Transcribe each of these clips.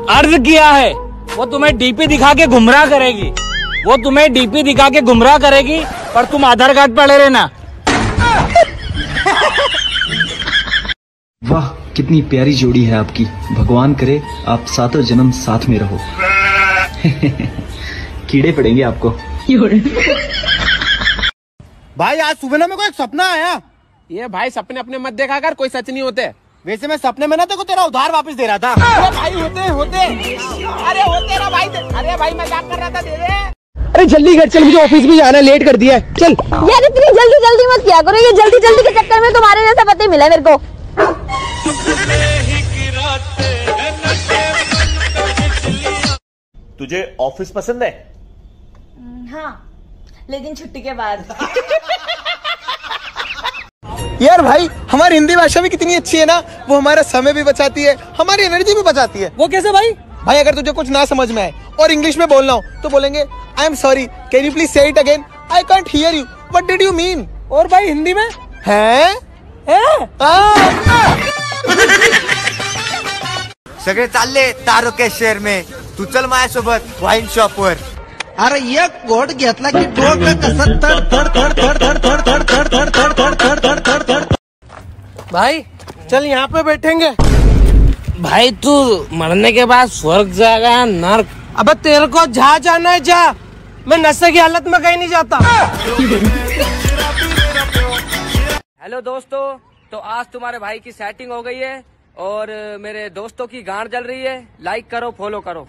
अर्ज किया है, वो तुम्हें डीपी दिखा के गुमराह करेगी, वो तुम्हें डीपी दिखा के गुमराह करेगी, पर तुम आधार कार्ड पढ़े रहना। वाह कितनी प्यारी जोड़ी है आपकी, भगवान करे आप सातों जन्म साथ में रहो। कीड़े पड़ेंगे आपको। भाई आज सुबह ना मेरे को एक सपना आया। ये भाई सपने अपने मत देखा कर, कोई सच नहीं होते। वैसे मैं सपने में ना तेरे को तेरा उधार वापस दे रहा था। अरे भाई होते अरे होते ना भाई, अरे भाई मजाक कर रहा था, दे दे। अरे जल्दी घर चल, मुझे ऑफिस भी जाना है, लेट कर दिया है, चल। यार इतनी जल्दी जल्दी मत किया करो, ये जल्दी जल्दी के चक्कर में तुम्हारे जैसा पति मिला मेरे को। तुझे ऑफिस पसंद है? हाँ, लेकिन छुट्टी के बाद। यार भाई हमारी हिंदी भाषा भी कितनी अच्छी है ना, वो हमारा समय भी बचाती है, हमारी एनर्जी भी बचाती है। वो कैसे भाई? भाई अगर तुझे कुछ ना समझ में आए और इंग्लिश में बोलना हो तो बोलेंगे I am sorry, can you please say it again, I can't hear you, what did you mean. और भाई हिंदी में है सगळे चालले तारकेश्वर में, तू चल माझ्यासोबत वाईन शॉप वर। अरे एक घोट घेतला की डोकं कसं थर थर थर थर थर थर थर थर थर थर थर थर थर थर थर। भाई चल यहाँ पे बैठेंगे। भाई तू मरने के बाद स्वर्ग जाएगा या नर्क? अबे तेरे को जहाँ जाना है जा, मैं नशे की हालत में कहीं नहीं जाता। हेलो दोस्तों, तो आज तुम्हारे भाई की सेटिंग हो गई है और मेरे दोस्तों की गांड जल रही है। लाइक करो, फॉलो करो।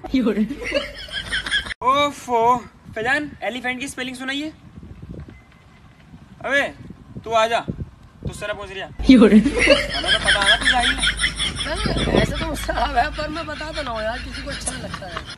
ओफो फैजान, एलिफेंट की स्पेलिंग सुनाइए। अबे तू आजा, तुझसे ना पूछ रहा। हमें तो पता है ना तू जाहिल। ऐसे तो मुझसे है, पर मैं बताता ना हूँ यार, किसी को अच्छा नहीं लगता है।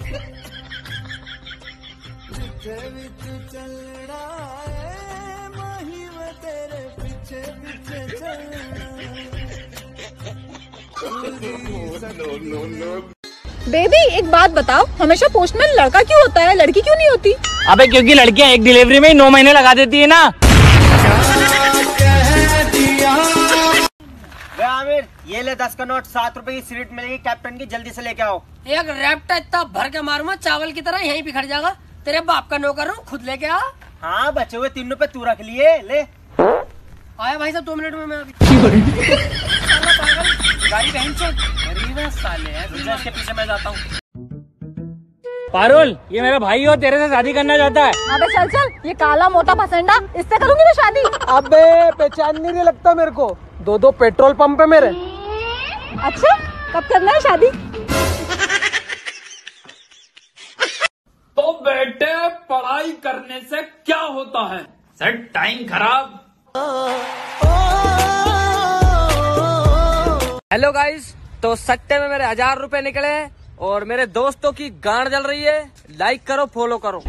बेबी एक बात बताओ, हमेशा पोस्टमैन लड़का क्यों होता है, लड़की क्यों नहीं होती? अबे क्योंकि लड़कियां एक डिलीवरी में ही 9 महीने लगा देती है ना। आमिर ये ले 10 का नोट, 7 रुपए की सीट मिलेगी कैप्टन की, जल्दी से लेके आओ। एक रैप्टा इतना भर के मारूंगा चावल की तरह, यहीं बिखर जाएगा। तेरे बाप का नौकर हूँ, खुद लेके आ। हाँ बचे हुए 3 रुपए तू रख लिए, ले। आया भाई साहब 2 मिनट में मैं अभी। गाड़ी बहन चोद साले है, इसके पीछे मैं जाता हूँ। पारुल, ये मेरा भाई हो, तेरे से शादी करना चाहता है। अबे चल चल, ये काला मोटा फसंडा, इससे करूंगी मैं शादी। अबे पहचान नहीं लगता मेरे को, 2 पेट्रोल पंप है मेरे। अच्छा कब करना है शादी? तो बेटे पढ़ाई करने से क्या होता है? सर टाइम खराब। हेलो गाइस, तो सट्टे में मेरे 1000 रुपए निकले और मेरे दोस्तों की गांड जल रही है। लाइक करो, फॉलो करो।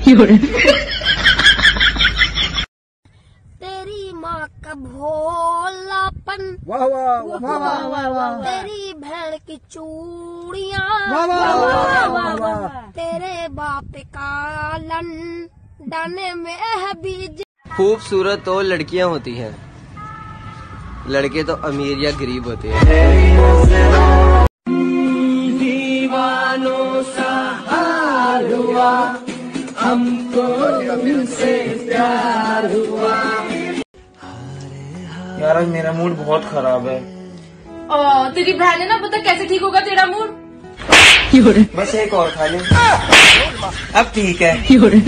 तेरी माँ का भोलापन, वाह वाह वाह वाह वाह वाह। तेरी बहन की चूड़ियाँ, वाह वाह वाह वाह वाह। तेरे बाप का लंदन में है बीज। खूबसूरत तो लड़कियां होती हैं, लड़के तो अमीर या गरीब होते हैं। दीवानों सा हाल हुआ, हमको तुमसे प्यार हुआ। यार आज मेरा मूड बहुत खराब है। तेरी बहन है ना, पता कैसे ठीक होगा तेरा मूड? बस एक और खा ले, अब ठीक है।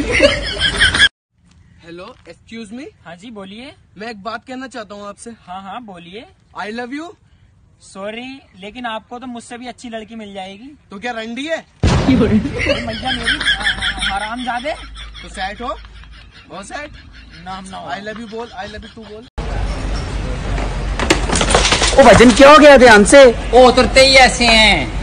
Hello excuse me. हाँ जी बोलिए। मैं एक बात कहना चाहता हूँ आपसे। हाँ हाँ बोलिए। I love you. सॉरी लेकिन आपको तो मुझसे भी अच्छी लड़की मिल जाएगी। तो क्या रंडी है? मैया मेरी हरामजादे। तो सेट हो, बहुत सेट। नाम ना आई लव यू बोल, आई लव यू तू बोल। ओ भजन क्या हो गया ध्यान से? ओ उतरते ही ऐसे हैं।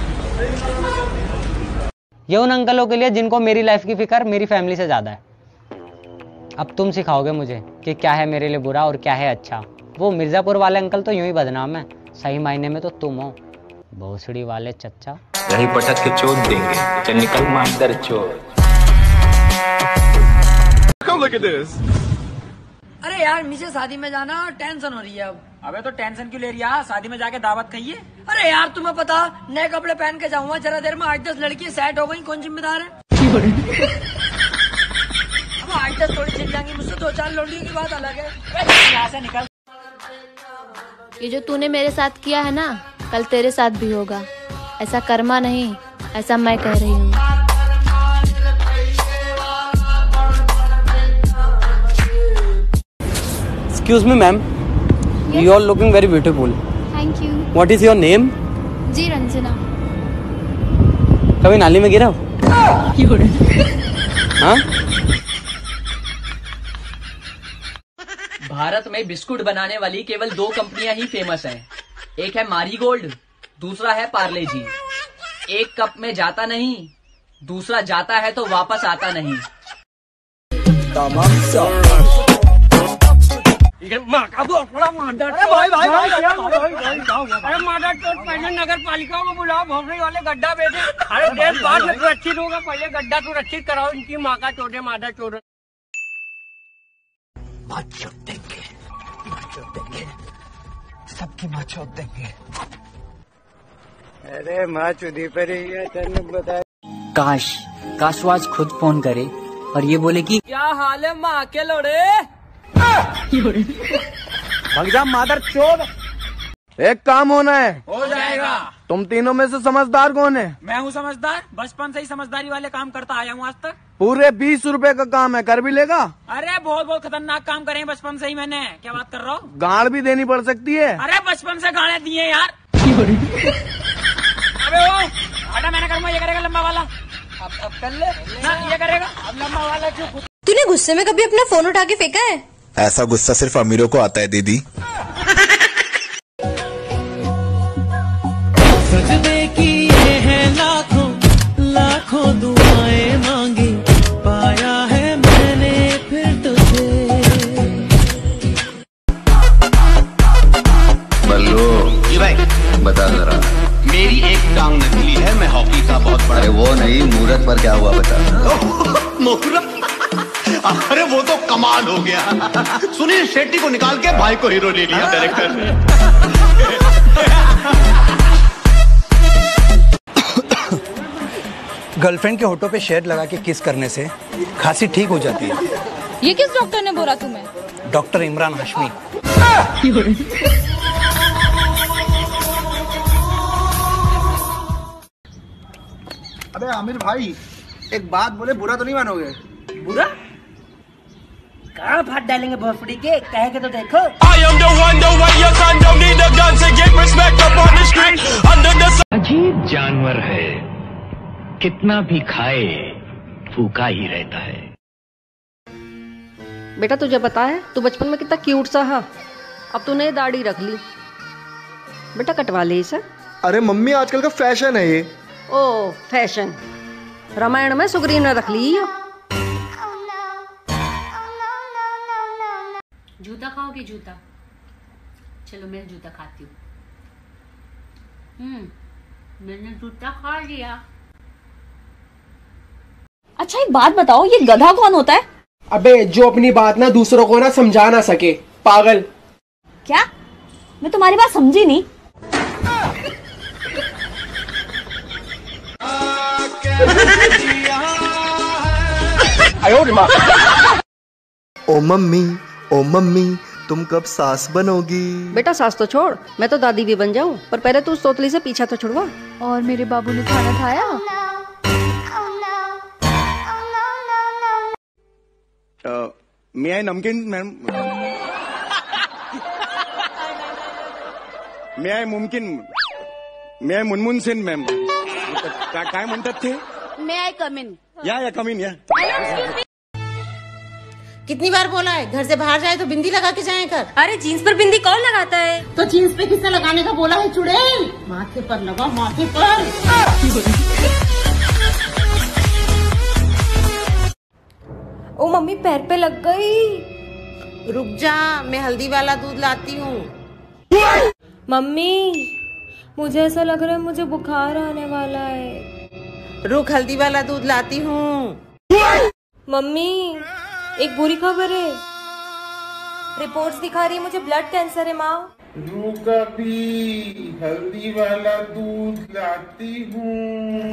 ये उन अंकलों के लिए जिनको मेरी लाइफ की फिक्र मेरी फैमिली से ज्यादा है। अब तुम सिखाओगे मुझे कि क्या है मेरे लिए बुरा और क्या है अच्छा। वो मिर्जापुर वाले अंकल तो यूं ही बदनाम है, सही मायने में तो तुम हो भोसड़ी वाले चच्चा। यही पटक के चोट देंगे, चल निकल मास्टर चोर। अरे यार मुझे शादी में जाना, टेंशन हो रही है अब। अबे तो टेंशन क्यों ले रही है? शादी में जाके दावत खाइए। अरे यार तुम्हें पता, नए कपड़े पहन के जाऊंगा, जरा देर में 8-10 लड़की सेट हो गई, कौन जिम्मेदार है? अब 8-10 थोड़ी छिल जाएंगी मुझसे, 2-4 लड़कियों की बात अलग है। यहाँ से निकल। ये जो तूने मेरे साथ किया है ना, कल तेरे साथ भी होगा। ऐसा कर्मा नहीं, ऐसा मैं कह रही हूँ। Excuse me, ma'am. Yes? You are looking very beautiful. Thank you. What is your name? जी रंजना। कभी नाली में गिरा हो? हाँ? भारत में बिस्कुट बनाने वाली केवल 2 कंपनियां ही फेमस हैं। एक है मारीगोल्ड, दूसरा है पार्ले जी। एक कप में जाता नहीं, दूसरा जाता है तो वापस आता नहीं। अरे माता तो पहले नगर पालिका को बुलाओ, भोसड़ी वाले गड्ढा बेचे। अरे देश बाद में सुरक्षित होगा, पहले गड्ढा सुरक्षित कराओ। इनकी माँ का चोटे माता चोट। सबकी माँ चोट देंगे। अरे माँ चुदी पर ही है, तेने बता। काश वो आज खुद फोन करे और ये बोले कि क्या हाल है माँ के लोड़े? भाग जा मादर चोद। एक काम होना है। हो जाएगा। तुम तीनों में से समझदार कौन है? मैं हूँ समझदार, बचपन से ही समझदारी वाले काम करता आया हूँ आज तक। पूरे 20 रुपए का काम है, कर भी लेगा? अरे बहुत खतरनाक काम करे बचपन से ही मैंने। क्या बात कर रहा हूँ? गाड़ भी देनी पड़ सकती है। अरे बचपन से गाड़े दिए यार। अबे वो हटा, मैंने करूँगा, ये करेगा लंबा वाला। अब कर ले ना, ये करेगा। अब लंबा वाला क्यों? तूने गुस्से में कभी अपना फोन उठा के फेंका है? ऐसा गुस्सा सिर्फ अमीरों को आता है दीदी। सजदे किए हैं लाखों दुआएं मांगी, पाया है मैंने फिर तुझे। बल्लू जी भाई बता जरा, मेरी एक टांग नकली है, मैं हॉकी का बहुत बड़ा। अरे वो नहीं, मुहूर्त पर क्या हुआ बता। मुहूर्त? अरे वो तो कमाल हो गया। सुनील शेट्टी को निकाल के भाई को हीरो ले लिया डायरेक्टर ने। गर्लफ्रेंड के होठों पे शेर लगा के किस करने से खांसी ठीक हो जाती है। ये किस डॉक्टर ने बोला तुम्हें? डॉक्टर इमरान हाशमी। अबे आमिर भाई, एक बात बोले, बुरा तो नहीं मानोगे? बुरा? कहाँ फाट डालेंगे भोसड़ी के, कहे के तो देखो। अजीब जानवर है, कितना भी खाए भूखा ही रहता है। बेटा तुझे पता है तू बचपन में कितना क्यूट सा है, अब तूने दाढ़ी रख ली, बेटा कटवा ले इसे। अरे मम्मी आजकल का फैशन है ये। ओ फैशन, रामायण में सुग्रीव ने रख ली। जूता खाओगे? जूता? चलो मैं जूता खाती हूँ। मैंने जूता खा लिया। अच्छा एक बात बताओ, ये गधा कौन होता है? अबे जो अपनी बात ना दूसरों को ना समझा ना सके, पागल। क्या? मैं तुम्हारी बात समझी नहीं। ओ मम्मी तुम कब सास बनोगी? बेटा सास तो छोड़, मैं तो दादी भी बन जाऊं, पर पहले तू उस तोतली से पीछा तो छुड़वा। और मेरे बाबू ने खाना खाया? मैं आई नमकीन मैम। मैं आई मुमकिन, मैं आई मुनमुन सिंह मैम। काय म्हणतात ते? मैं आई कम इन। या कम इन या। कितनी बार बोला है घर से बाहर जाए तो बिंदी लगा के जाए कर। अरे जीन्स पर बिंदी कौन लगाता है? तो जीन्स पे किसने लगाने का बोला है चुड़ैल? माथे पर लगा, माथे पर। ओ मम्मी पैर पे लग गई। रुक जा, मैं हल्दी वाला दूध लाती हूँ। मम्मी मुझे ऐसा लग रहा है मुझे बुखार आने वाला है। रुक, हल्दी वाला दूध लाती हूँ। मम्मी एक बुरी खबर है, रिपोर्ट्स दिखा रही है मुझे ब्लड कैंसर है माँ। रूका भी हल्दी वाला दूध लाती हूँ।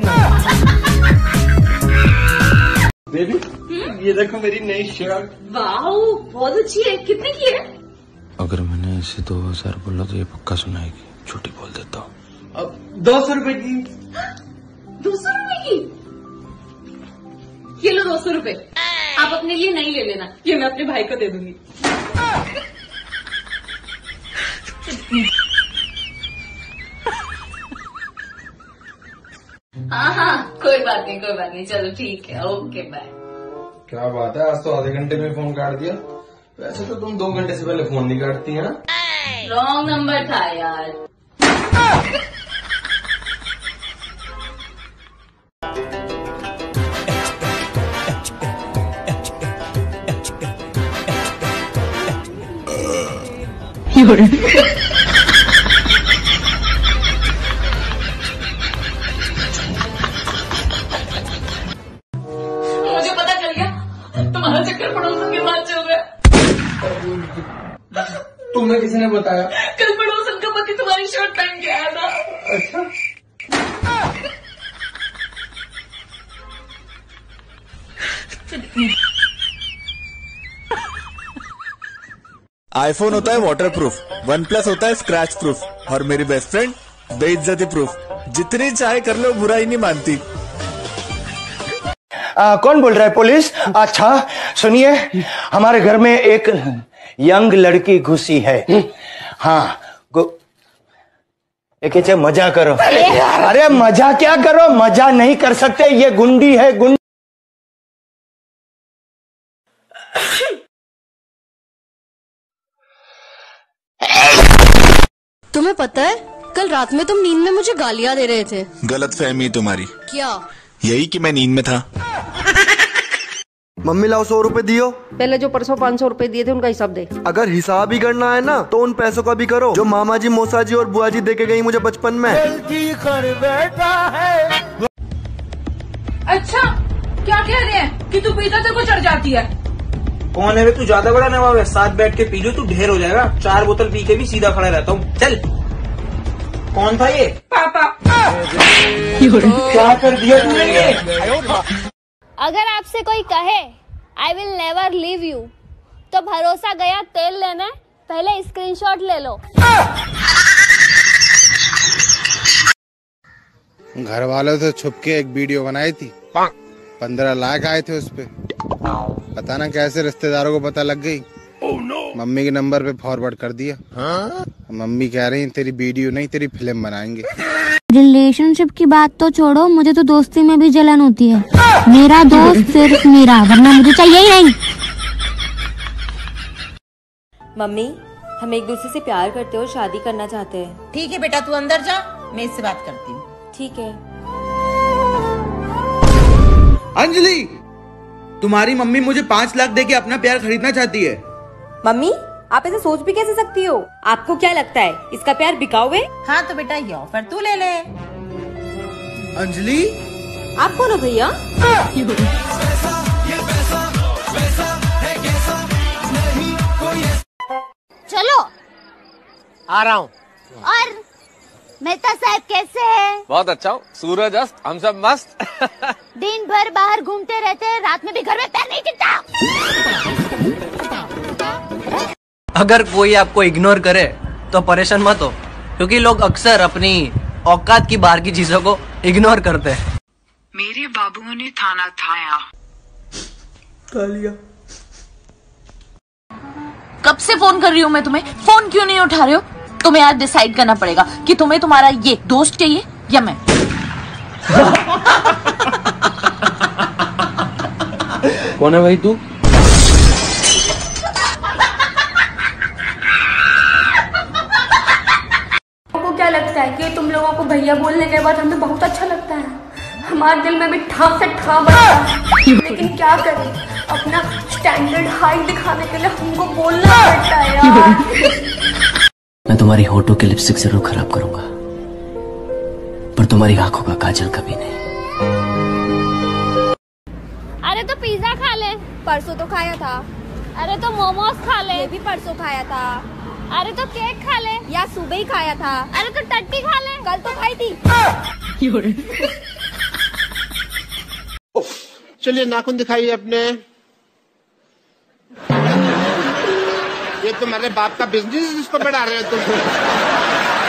बेबी ये देखो मेरी नई शर्ट। वाओ बहुत अच्छी है, कितने की है? अगर मैंने इसे 2000 बोला तो ये पक्का सुनाएगी, झूठी बोल देता हूँ। अब 200 रुपए की। 200 रुपए की? ये लो 200 रुपए, आप अपने लिए नहीं ले लेना, ये मैं अपने भाई को दे दूंगी। हाँ कोई बात नहीं, चलो ठीक है, ओके बाय। क्या बात है, आज तो आधे घंटे में फोन काट दिया। वैसे तो तुम 2 घंटे से पहले फोन नहीं काटती है ना? रॉन्ग नंबर था यार। मुझे पता चल गया तुम्हारा चक्कर पड़ोसन के साथ चल रहा है। तुम्हें किसी ने बताया? कल पड़ोसन का पति तुम्हारी शर्ट पहन के आया था। अच्छा आईफोन होता है वाटर प्रूफ, OnePlus होता है स्क्रैच प्रूफ, और मेरी बेस्ट फ्रेंड बेइज्जती प्रूफ। जितनी चाहे कर लो, बुरा ही नहीं मानती। कौन बोल रहा है? पुलिस? अच्छा सुनिए, हमारे घर में एक यंग लड़की घुसी है। हाँ एक मजा करो। अरे मजा क्या करो, मजा नहीं कर सकते, ये गुंडी है गुंडी। तुम्हें पता है कल रात में तुम नींद में मुझे गालियां दे रहे थे। गलत फहमी तुम्हारी। क्या? यही कि मैं नींद में था। मम्मी लाओ 100 रुपए दियो। पहले जो परसों 500 रुपए दिए थे उनका हिसाब दे। अगर हिसाब ही करना है ना तो उन पैसों का भी करो जो मामा जी, मौसा जी और बुआ जी दे के गई मुझे बचपन में। अच्छा क्या कह रहे हैं कि तू पीता तेरे को चढ़ जाती है? कौन है वे? तू ज्यादा बड़ा नवाब है, साथ बैठ के पी लो, तू ढेर हो जाएगा। 4 बोतल पी के भी सीधा खड़ा रहता हूँ। चल। कौन था ये? पापा। क्या कर दिया तूने ये? अगर आपसे कोई कहे I will never leave you तो भरोसा गया तेल लेने, पहले स्क्रीनशॉट ले लो। घर वालों से छुप के एक वीडियो बनाई थी, 15 लाख आए थे उस पे। पता ना कैसे रिश्तेदारों को पता लग गई। मम्मी के नंबर पे फॉरवर्ड कर दिया। मम्मी कह रही तेरी वीडियो नहीं तेरी फिल्म बनाएंगे। रिलेशनशिप की बात तो छोड़ो, मुझे तो दोस्ती में भी जलन होती है। मेरा दोस्त सिर्फ मेरा, वरना मुझे चाहिए ही नहीं। मम्मी हम एक दूसरे से प्यार करते हो, शादी करना चाहते हैं। ठीक है बेटा, तू अंदर जा, मैं इससे बात करती हूँ। ठीक है। अंजलि, तुम्हारी मम्मी मुझे 5 लाख देके अपना प्यार खरीदना चाहती है। मम्मी आप ऐसे सोच भी कैसे सकती हो? आपको क्या लगता है इसका प्यार बिकाऊ है? हाँ तो बेटा ये ऑफर तू ले ले। अंजलि आप कौन हो भैया? चलो आ रहा हूँ। और मेहता साहब कैसे हैं? बहुत अच्छा हूँ, सूरज अस्त, हम सब मस्त। दिन भर बाहर घूमते रहते हैं, रात में भी घर में पैर नहीं टिकता। अगर कोई आपको इग्नोर करे तो परेशान मत हो, क्योंकि लोग अक्सर अपनी औकात की बाहर की चीजों को इग्नोर करते हैं। मेरे बाबुओं ने थाना थाया। तालिया। कब से फोन कर रही हूँ मैं तुम्हें, फोन क्यों नहीं उठा रहे हो? तुम्हें आज डिसाइड करना पड़ेगा कि तुम्हें तुम्हारा ये दोस्त चाहिए या मैं। कौन है भाई तू? क्या लगता है कि तुम लोगों को भैया बोलने के बाद हमें बहुत अच्छा लगता है? हमारे दिल में भी ठाम से ठाम बचता है, लेकिन क्या करें, अपना स्टैंडर्ड हाई दिखाने के लिए हमको बोलना पड़ता है यार। मैं तुम्हारी होठों के लिपस्टिक जरूर खराब करूंगा, पर तुम्हारी आंखों का काजल कभी नहीं। अरे तो पिज्जा खा ले। परसों तो खाया था। अरे तो मोमोज खा ले। ये भी परसों खाया था। अरे तो केक खा ले। या सुबह ही खाया था। अरे तो टट्टी खा ले। कल तो खाई थी। चलिए नाखून दिखाइए अपने। ये तुम्हारे बाप का बिजनेस, इसको बढ़ा रहे हो तुम।